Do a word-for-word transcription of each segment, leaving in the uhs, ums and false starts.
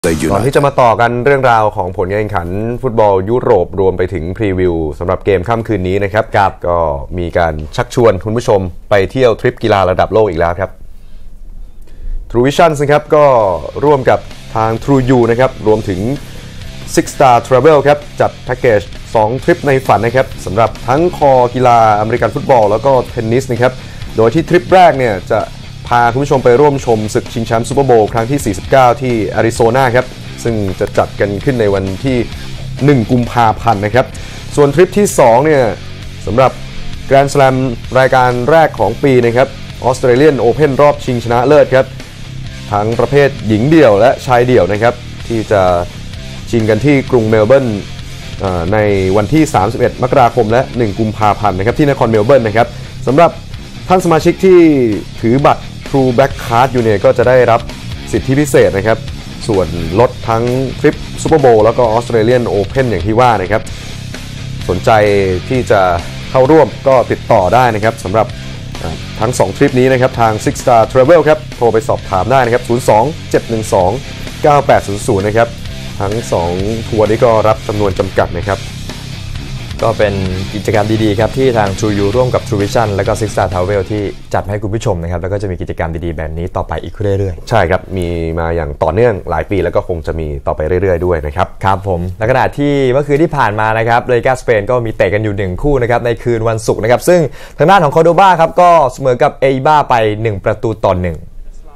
ก่อนที่จะมาต่อกันเรื่องราวของผลการแข่งขันฟุตบอลยุโรปรวมไปถึงพรีวิวสำหรับเกมค่ำคืนนี้นะครับก็มีการชักชวนคุณผู้ชมไปเที่ยวทริปกีฬาระดับโลกอีกแล้วครับ True Vision นะครับก็ร่วมกับทาง True You นะครับรวมถึง Six Star Travel ครับจัดแพ็กเกจสองทริปในฝันนะครับสำหรับทั้งคอกีฬาอเมริกันฟุตบอลแล้วก็เทนนิสนะครับโดยที่ทริปแรกเนี่ยจะพาคุณผู้ชมไปร่วมชมศึกชิงแชมป์ซูเปอร์โบว์ครั้งที่สี่สิบเก้าที่อาริโซนาครับซึ่งจะจัดกันขึ้นในวันที่หนึ่งกุมภาพันธ์นะครับส่วนทริปที่สองเนี่ยสำหรับแกรนด์สแลมรายการแรกของปีนะครับออสเตรเลียนโอเพ่นรอบชิงชนะเลิศครับทั้งประเภทหญิงเดี่ยวและชายเดี่ยวนะครับที่จะชิงกันที่กรุงเมลเบิร์นในวันที่สามสิบเอ็ดมกราคมและหนึ่งกุมภาพันธ์นะครับที่นครเมลเบิร์นนะครับสำหรับท่านสมาชิกที่ถือบัตร True Black Card อยู่เนี่ยก็จะได้รับสิทธิพิเศษนะครับส่วนลดทั้งทริปซูเปอร์โบว์แล้วก็ออสเตรเลียนโอเพ่นอย่างที่ว่านะครับสนใจที่จะเข้าร่วมก็ติดต่อได้นะครับสำหรับทั้งสองทริปนี้นะครับทาง Six Star Travel ครับโทรไปสอบถามได้นะครับศูนย์ สอง เจ็ด หนึ่ง สอง เก้า แปด ศูนย์ ศูนย์นะครับทั้งสองทัวร์นี้ก็รับจำนวนจำกัดนะครับก็เป็นกิจกรรมดีๆครับที่ทาง True You ร่วมกับ True Vision และก็ Six Star Travel ที่จัดให้คุณผู้ชมนะครับแล้วก็จะมีกิจกรรมดีๆแบบนี้ต่อไปอีกเรื่อยๆใช่ครับมีมาอย่างต่อเนื่องหลายปีแล้วก็คงจะมีต่อไปเรื่อยๆด้วยนะครับครับผมและขณะที่เมื่อคืนที่ผ่านมานะครับลาลิก้าสเปนก็มีเตะกันอยู่หนึ่งคู่นะครับในคืนวันศุกร์นะครับซึ่งทางด้านของคอร์โดบาครับก็เสมอกับเออิบาไปหนึ่งประตูต่อหนึ่ง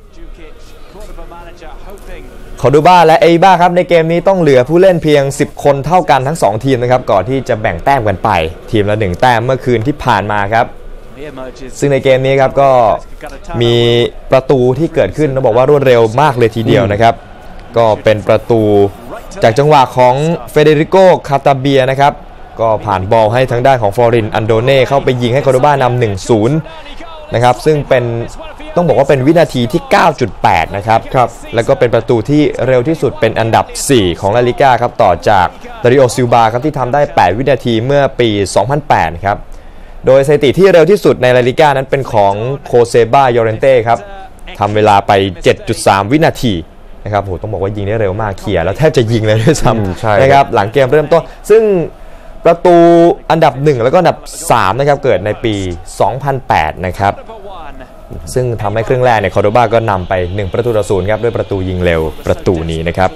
คอร์โดบาและเออิบาครับในเกมนี้ต้องเหลือผู้เล่นเพียงสิบคนเท่ากันทั้งสองทีมนะครับก่อนที่จะแบ่งแต้มกันไปทีมละหนึ่งแต้มเมื่อคืนที่ผ่านมาครับซึ่งในเกมนี้ครับก็มีประตูที่เกิดขึ้นต้องบอกว่ารวดเร็วมากเลยทีเดียวนะครับก็เป็นประตูจากจังหวะของเฟเดริโกคาตาเบียนะครับก็ผ่านบอลให้ทางด้านของฟลอรินอันโดเน่เข้าไปยิงให้คอร์โดบานำ หนึ่งศูนย์ นะครับซึ่งเป็นต้องบอกว่าเป็นวินาทีที่ เก้าจุดแปด นะครับครับแล้วก็เป็นประตูที่เร็วที่สุดเป็นอันดับสี่ของลาลิก้าครับต่อจากดาริโอซิลบาครับที่ทำได้แปดวินาทีเมื่อปีสองพันแปดครับโดยสถิติที่เร็วที่สุดในลาลิก้านั้นเป็นของโคเซบาโยเรนเต้ครับทำเวลาไป เจ็ดจุดสาม วินาทีนะครับโหต้องบอกว่ายิงได้เร็วมากเขี่ยแล้วแทบจะยิงเลยด้วยซ้ำนะครับหลังเกมเริ่มต้นซึ่งประตูอันดับหนึ่งแล้วก็อันดับสามนะครับเกิดในปีสองพันแปดนะครับซึ่งทำให้ครึ่งแรกเนี่ยคอร์โดบาก็นำไปหนึ่งประตูต่อศูนย์ครับด้วยประตูยิงเร็วประตูนี้นะครับ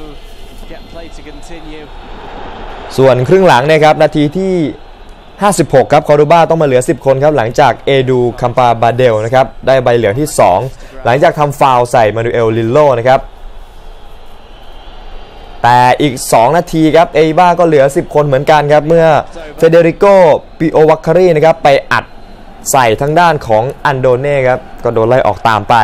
ส่วนครึ่งหลังนะครับนาทีที่ห้าสิบหกครับคอร์โดบาต้องมาเหลือสิบคนครับหลังจากเอดูคัมปาบาเดลนะครับได้ใบเหลืองที่สองหลังจากทำฟาวล์ใส่มานูเอลลิโลนะครับแต่อีกสองนาทีครับเออิบาก็เหลือสิบคนเหมือนกันครับเมื่อเฟเดริโกปิโอวัคคารีนะครับไปอัดใส่ทางด้านของอันโดเน่ครับก็โดนไล่ออกตามไป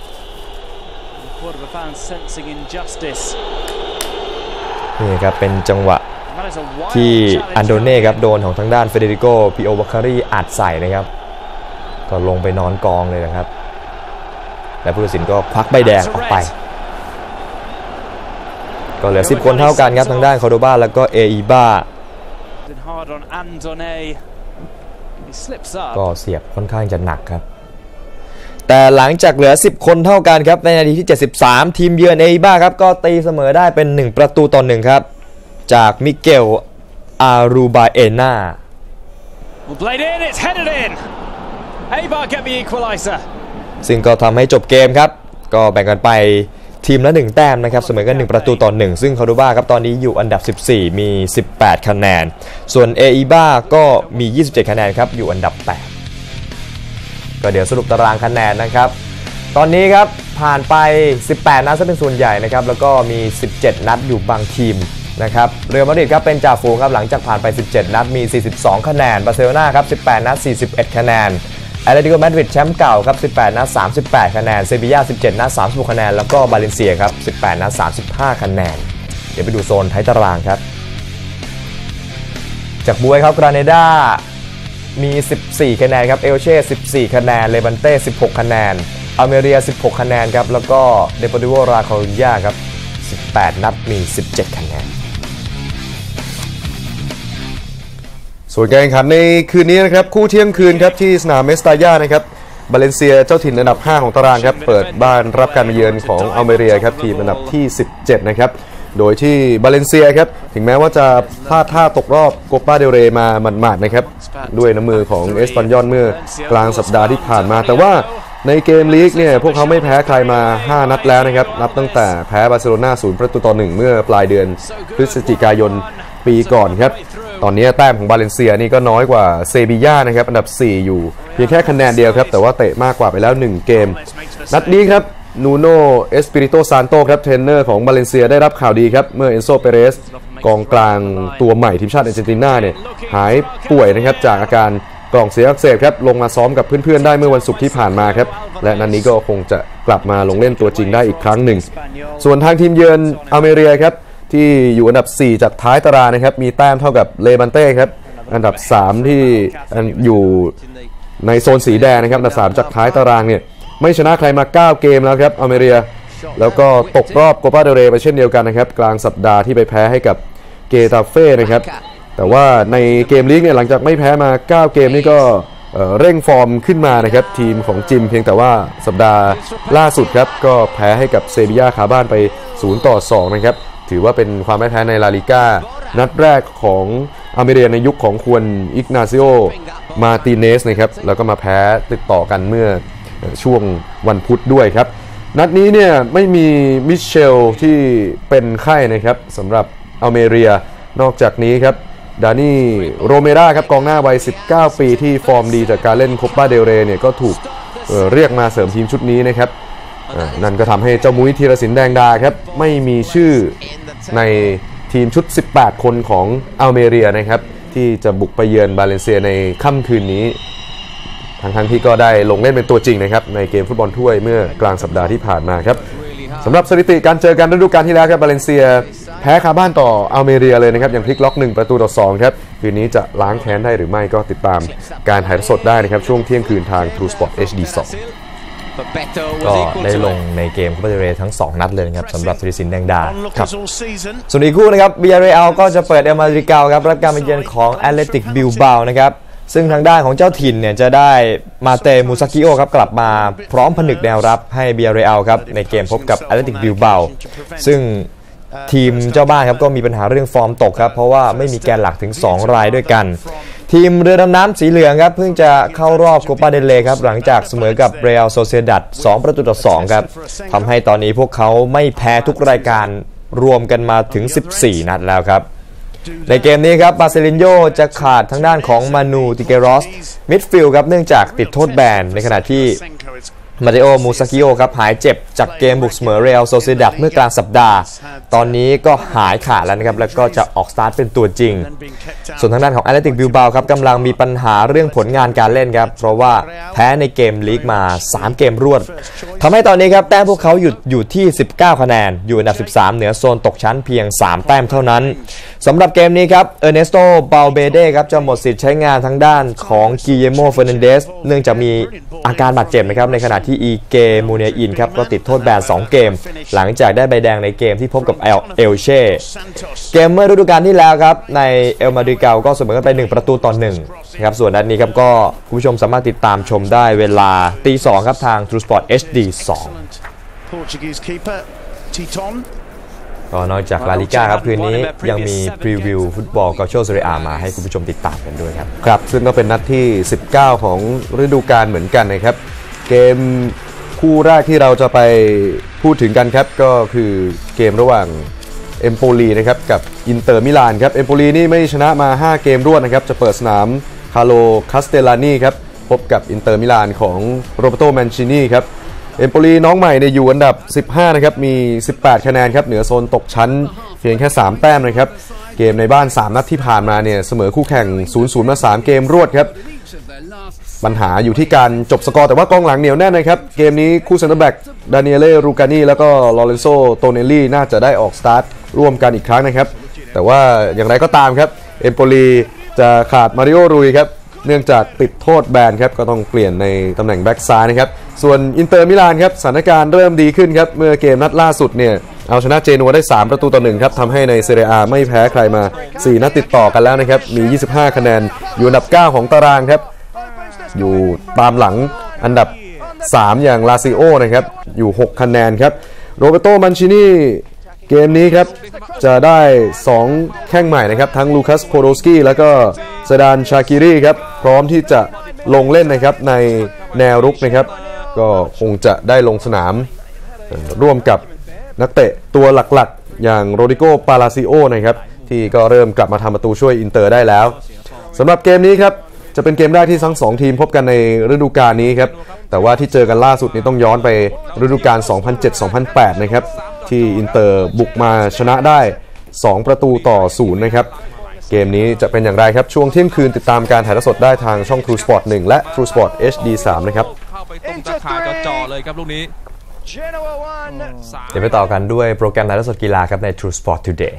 นี่ครับเป็นจังหวะที่อันโดเน่ครับโดนของทางด้านเฟเดริโกปิโอวัคคารีอัดใส่นะครับก็ลงไปนอนกองเลยนะครับและผู้ตัดสินก็ควักใบแดงออกไปก็เหลือสิบคนเท่ากันครับทางด้านคอร์โดบาแล้วก็เออิบาก็เสียบค่อนข้างจะหนักครับแต่หลังจากเหลือสิบคนเท่ากันครับในนาทีที่เจ็ดสิบสามทีมเยือนเออิบาครับก็ตีเสมอได้เป็นหนึ่งประตูต่อหนึ่งครับจากมิเกลอารูบาเอน่าซึ่งก็ทำให้จบเกมครับก็แบ่งกันไปทีมละหนึ่งแต้มนะครับเสมอกันหนึ่งประตูต่อหนึ่งซึ่งคอร์โดบาครับตอนนี้อยู่อันดับสิบสี่มีสิบแปดคะแนนส่วนเออิบาก็มียี่สิบเจ็ดคะแนนครับอยู่อันดับแปดก็เดี๋ยวสรุปตารางคะแนนนะครับตอนนี้ครับผ่านไปสิบแปดนัดซะเป็นส่วนใหญ่นะครับแล้วก็มีสิบเจ็ดนัดอยู่บางทีมนะครับเรอัลมาดริดครับเป็นจ่าฝูงครับหลังจากผ่านไปสิบเจ็ดนัดมีสี่สิบสองคะแนนบาร์เซโลนาครับสิบแปดนัดสี่สิบเอ็ดคะแนนแอตเลติโกมาดริดแชมป์เก่าครับสิบแปดนัดสามสิบแปดคะแนนเซบีย่าสิบเจ็ดนัดสามสิบหกคะแนนแล้วก็บาเลนเซียครับสิบแปดนัดสามสิบห้าคะแนนเดี๋ยวไปดูโซนท้ายตารางครับจากบวยครับกราเนดามีสิบสี่คะแนนครับเอลเช่สิบสี่คะแนนเลบันเต้สิบหกคะแนนอัลเมเรียสิบหกคะแนนครับแล้วก็เดโปติโวราคารุญญาครับสิบแปดนัดมีสิบเจ็ดคะแนนส่วนการแข่งขันในคืนนี้นะครับคู่เที่ยงคืนครับที่สนามเมสตาญานะครับบาเลนเซียเจ้าถิ่นอันดับห้าของตารางครับเปิดบ้านรับการมาเยือนของอัลเมเรียครับทีมอันดับที่สิบเจ็ดนะครับโดยที่บาเลนเซียครับถึงแม้ว่าจะพลาดท่าตกรอบโกปาเดลเรย์มาหมาดๆนะครับด้วยน้ำมือของเอสปันยอนเมื่อกลางสัปดาห์ที่ผ่านมาแต่ว่าในเกมลีกเนี่ยพวกเขาไม่แพ้ใครมาห้านัดแล้วนะครับนับตั้งแต่แพ้บาร์เซโลนาศูนย์ประตูต่อหนึ่งเมื่อปลายเดือนพฤศจิกายนปีก่อนครับตอนนี้แต้มของบาเลนเซียนี่ก็น้อยกว่าเซบีย่านะครับอันดับสี่อยู่เพียงแค่คะแนนเดียวครับแต่ว่าเตะมากกว่าไปแล้วหนึ่งเกมนัดนี้ครับนูโนเอสปิริโตซานโตครับเทรนเนอร์ของบาเลนเซียได้รับข่าวดีครับเมื่อเอนโซเปเรสกองกลางตัวใหม่ทีมชาติอาร์เจนตินาเนี่ยหายป่วยนะครับจากอาการกล่องเสียอักเสบครับลงมาซ้อมกับเพื่อนๆได้เมื่อวันศุกร์ที่ผ่านมาครับและนัด น, นี้ก็คงจะกลับมาลงเล่นตัวจริงได้อีกครั้งหนึ่งส่วนทางทีมเยือนอัลเมเรียครับที่อยู่อันดับสี่จากท้ายตารางนะครับมีแต้มเท่ากับเลบันเต้ครับอันดับสามที่อยู่ในโซนสีแดงนะครับอันดับสามจากท้ายตารางเนี่ยไม่ชนะใครมาเก้าเกมแล้วครับอัลเมเรียแล้วก็ตกรอบโกปาเดลเรย์ไปเช่นเดียวกันนะครับกลางสัปดาห์ที่ไปแพ้ให้กับเกตาเฟ่นะครับแต่ว่าในเกมลีกเนี่ยหลังจากไม่แพ้มาเก้าเกมนี่ก็เร่งฟอร์มขึ้นมานะครับทีมของจิมเพียงแต่ว่าสัปดาห์ล่าสุดครับก็แพ้ให้กับเซบีย่าคาบ้านไปศูนย์ต่อสองนะครับถือว่าเป็นความไม่แพ้ในลาลิก้านัดแรกของอัลเมเรียในยุคของควนอิกนาซิโอมาร์ติเนสนะครับแล้วก็มาแพ้ติดต่อกันเมื่อช่วงวันพุธด้วยครับนัดนี้เนี่ยไม่มีมิเชลที่เป็นไข้นะครับสำหรับอัลเมเรียนอกจากนี้ครับดานี่โรเมราครับกองหน้าวัยสิบเก้าปีที่ฟอร์มดีจากการเล่นโคปาเดลเรย์เนี่ยก็ถูก เ, เรียกมาเสริมทีมชุดนี้นะครับนั่นก็ทำให้เจ้ามุ้ยธีรศิลป์แดงดาครับไม่มีชื่อในทีมชุดสิบแปดคนของอัลเมเรียนะครับที่จะบุกไปเยือนบาเลนเซียในค่ำคืนนี้ทั้งๆที่ก็ได้ลงเล่นเป็นตัวจริงนะครับในเกมฟุตบอลถ้วยเมื่อกลางสัปดาห์ที่ผ่านมาครับสำหรับสถิติการเจอกันฤดูกาลที่แล้วครับบาเลนเซียแพ้คาบ้านต่ออัลเมเรียเลยนะครับอย่างพลิกล็อกหนึ่งประตูต่อสองครับคืนนี้จะล้างแค้นได้หรือไม่ก็ติดตามการถ่ายทอดสดได้นะครับช่วงเที่ยงคืนทาง True Sport เอช ดี สองก็ได้ลงในเกมโคปาเดลเรย์ทั้งสองนัดเลยนะครับสำหรับธีรศิลป์แดงดาครับส่วนอีกคู่นะครับวิยาเรอัลก็จะเปิดเอลมาดริกาครับรับการมาเยือนของแอตเลติกบิลบานะครับซึ่งทางด้านของเจ้าถิ่นเนี่ยจะได้มาเตมูซากิโอครับกลับมาพร้อมผนึกแนวรับให้วิยาเรอัลครับในเกมพบกับแอตเลติกบิลบาซึ่งทีมเจ้าบ้านครับก็มีปัญหาเรื่องฟอร์มตกครับเพราะว่าไม่มีแกนหลักถึงสองรายด้วยกันทีมเรือดำน้ำสีเหลืองครับเพิ่งจะเข้ารอบโคปาเดลเรย์ครับหลังจากเสมอกับเรอัลโซเซดัดสองประตูต่อสองครับทำให้ตอนนี้พวกเขาไม่แพ้ทุกรายการรวมกันมาถึงสิบสี่นัดแล้วครับในเกมนี้ครับบาเซลินโญจะขาดทางด้านของมานูติเกรอสมิดฟิลด์ครับเนื่องจากติดโทษแบนในขณะที่มาเตโอมูซากิโอครับหายเจ็บจากเกมบุกเสมอเรอัลโซเซดัดเมื่อกลางสัปดาห์ตอนนี้ก็หายขาดแล้วนะครับแล้วก็จะออกสตาร์ทเป็นตัวจริงส่วนทางด้านของแอตเลติกบิลบาครับกำลังมีปัญหาเรื่องผลงานการเล่นครับเพราะว่าแพ้ในเกมลีกมาสามเกมรวดทำให้ตอนนี้ครับแต้มพวกเขาหยุดอยู่ที่สิบเก้าคะแนนอยู่อันดับสิบสามเหนือโซนตกชั้นเพียงสามแต้มเท่านั้นสำหรับเกมนี้ครับเออร์เนสโตบาลเบเดครับจะหมดสิทธิ์ใช้งานทางด้านของกิเยโมเฟอร์นันเดสเนื่องจากมีอาการบาดเจ็บนะครับในขณะที่อีเกมูเนียอินครับก็ติดโทษแบนสองเกมหลังจากได้ใบแดงในเกมที่พบกับเอลเอลเช่เกมเมื่อฤดูกาลที่แล้วครับในเอลมาดริกาก็เสมอกันไปหนึ่งประตูต่อหนึ่งครับส่วนนัดนี้ครับก็คุณผู้ชมสามารถติดตามชมได้เวลาตีสองครับทาง True Sport เอช ดี สองก็นอกจากลาลิก้าครับคืนนี้ยังมีพรีวิวฟุตบอลกาโชเซเรียมาให้คุณผู้ชมติดตามกันด้วยครับครับซึ่งก็เป็นนัดที่สิบเก้าของฤดูกาลเหมือนกันนะครับเกมคู่แรกที่เราจะไปพูดถึงกันครับก็คือเกมระหว่างเอมโปลีนะครับกับอินเตอร์มิลานครับเอมโปลีนี่ไม่ชนะมาห้าเกมรวดนะครับจะเปิดสนามคาร์โลคาสเตลานีครับพบกับอินเตอร์มิลานของโรเบโตแมนชินีครับเอมโปลีน้องใหม่เนี่ยอยู่อันดับสิบห้านะครับมีสิบแปดคะแนนครับเหนือโซนตกชั้นเพียงแค่สามแต้มนะครับเกมในบ้านสามนัดที่ผ่านมาเนี่ยเสมอคู่แข่ง ศูนย์ศูนย์ มาสามเกมรวดครับปัญหาอยู่ที่การจบสกอร์แต่ว่ากองหลังเหนียวแน่นนะครับเกมนี้คู่เซนเตอร์แบ็กดานิเอเล่รูกานีแล้วก็ลอเรนโซโตเนลลี่น่าจะได้ออกสตาร์ทร่วมกันอีกครั้งนะครับแต่ว่าอย่างไรก็ตามครับเอมโปลีจะขาดมาริโอรุยครับเนื่องจากติดโทษแบนครับก็ต้องเปลี่ยนในตำแหน่งแบ็กซ้ายนะครับส่วนอินเตอร์มิลานครับสถานการณ์เริ่มดีขึ้นครับเมื่อเกมนัดล่าสุดเนี่ยเอาชนะเจนัวได้สามประตูต่อหนึ่งครับทำให้ในเซเรีย A ไม่แพ้ใครมาสี่นัดติดต่อกันแล้วนะครับมียี่สิบห้าคะแนนอยู่อันดับเก้าของตารางครับอยู่ตามหลังอันดับสามอย่างลาซิโอนะครับอยู่หกคะแนนครับโรเบโตมันชินีเกมนี้ครับจะได้สองแข้งใหม่นะครับทั้งลูคัสโพโดสกี้แล้วก็ซาดานชาคิรีครับพร้อมที่จะลงเล่นนะครับในแนวรุกนะครับก็คงจะได้ลงสนามร่วมกับนักเตะตัวหลักๆอย่างโรดิโกปาลาซิโอนะครับที่ก็เริ่มกลับมาทำประตูช่วยอินเตอร์ได้แล้วสำหรับเกมนี้ครับจะเป็นเกมแรกที่ทั้งสองทีมพบกันในฤดูกาลนี้ครับแต่ว่าที่เจอกันล่าสุดนี้ต้องย้อนไปฤดูกาล สองพันเจ็ด สองพันแปด นะครับที่อินเตอร์บุกมาชนะได้สองประตูต่อศูนย์นะครับเกมนี้จะเป็นอย่างไรครับช่วงเที่ยงคืนติดตามการถ่ายทอดสดได้ทางช่อง True Sport หนึ่งและ True Sport เอช ดี สาม นะครับเข้าไปตรงตะข่ายจ่อๆเลยครับลูกนี้เดี๋ยวไปต่อกันด้วยโปรแกรมถ่ายทอดสดกีฬาครับใน True Sport Today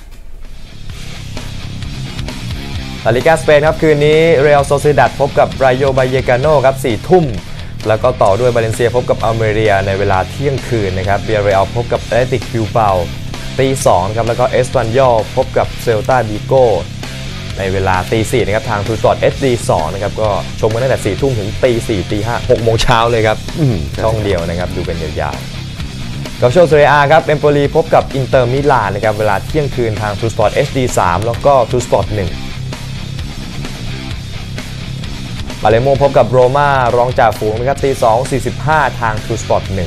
ลาลิกาสเปนครับคืนนี้เรอัลโซซิดัดพบกับไรโยบาเยกาโนครับสี่ทุ่มแล้วก็ต่อด้วยบาเลนเซียพบกับอัลเมเรียในเวลาเที่ยงคืนนะครับเบียร์เรอัลพบกับแอตเลติกบิลเบาตีสองครับแล้วก็เอสปันยอลพบกับเซลตาบิโกในเวลาตีสี่นะครับทาง True Sport เอช ดี สองนะครับก็ชมกันตั้งแต่สี่ทุ่มถึงตีสี่ตีห้าหกโมงเช้าเลยครับช่องเดียวนะครับดูเป็นยาวๆกับโชว์เซเรีย อา ครับเอมโปลีพบกับอินเตอร์มิลานนะครับเวลาเที่ยงคืนทาง True Sport เอช ดี สามแล้วก็ True Sport หนึ่งปาเลโมพบกับโรม่ารองจ่าฝูงนะครับตีสองสี่สิบห้าทาง True Sport หนึ่ง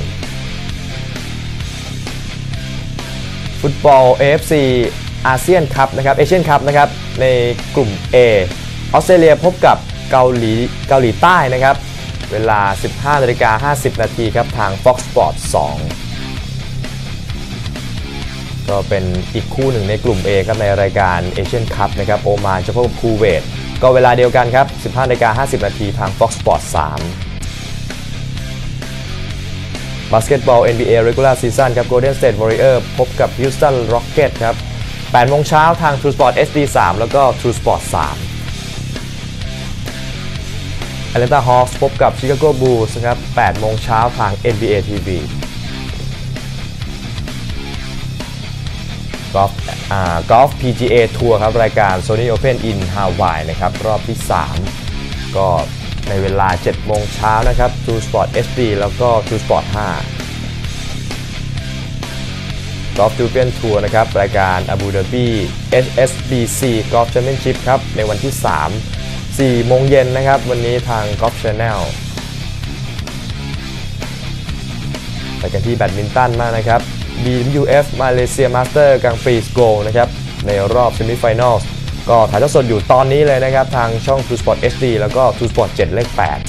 ฟุตบอล เอ เอฟ ซี อาเซียนคัพนะครับเอเชียนคัพนะครับในกลุ่ม A ออสเตรเลียพบกับเกาหลีเกาหลีใต้นะครับเวลา สิบห้านาฬิกาห้าสิบนาทีครับทาง Fox Sports สองก็เป็นอีกคู่หนึ่งในกลุ่ม A ครับในรายการเอเชียนคัพนะครับโอมานจะพบกับคูเวตก็เวลาเดียวกันครับ สิบห้านาฬิกาห้าสิบนาทีทาง Fox Sports สามบาสเกตบอล เอ็น บี เอ Regular Season ครับ Golden State Warrior พบกับ Houston Rockets ครับแปดโมงเช้าทาง True Sport เอช ดี สามแล้วก็ True Sport สาม Atlanta Hawks พบกับ Chicago Bulls ครับแปดโมงเช้าทาง เอ็น บี เอ ที วี กอล์ฟอ่ากอล์ฟ พี จี เอ ทัวร์ครับรายการ Sony Open in Hawaii นะครับรอบที่สามก็ในเวลา เจ็ดโมงเช้านะครับ True Sport เอช ดี แล้วก็ True Sport ห้ากอล์ฟ European Tour นะครับรายการอาบูดาบี เอช เอส บี ซี Golf Championship ครับในวันที่สาม สี่โมงเย็นนะครับวันนี้ทาง Golf Channel ไปกันที่แบดมินตันมากนะครับ บี ดับเบิลยู เอฟ Malaysia Master Grand Prix Gold นะครับในรอบ Semi-Finals ก็ถ่ายทอดสดอยู่ตอนนี้เลยนะครับทางช่อง True Sport เอช ดี แล้วก็ True Sport เจ็ดเลขแปด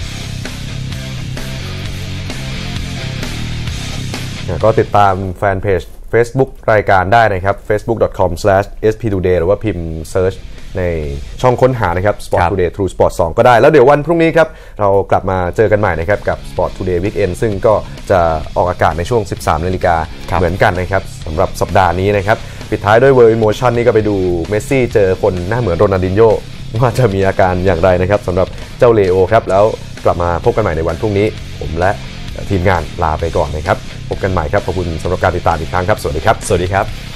ก็ติดตามแฟนเพจ Facebook รายการได้นะครับ เฟซบุ๊ก ดอท คอม สแลช เอส พี ทูเดย์ หรือว่าพิมพ์เซิร์ชในช่องค้นหานะครับ Sport Today True Sport สองก็ได้แล้วเดี๋ยววันพรุ่งนี้ครับเรากลับมาเจอกันใหม่นะครับกับ Sport Today Weekend ซึ่งก็จะออกอากาศในช่วง สิบสามนาฬิกาเหมือนกันนะครับสำหรับสัปดาห์นี้นะครับปิดท้ายด้วย World Emotion นี่ก็ไปดูเมสซี่เจอคนหน้าเหมือนโรนัลดินโญ่ว่าจะมีอาการอย่างไรนะครับสำหรับเจ้าเลโอครับแล้วกลับมาพบกันใหม่ในวันพรุ่งนี้ผมและทีมงานลาไปก่อนนะครับพบกันใหม่ครับขอบคุณสำหรับการติดตามอีกครั้งครับสวัสดีครับสวัสดีครับ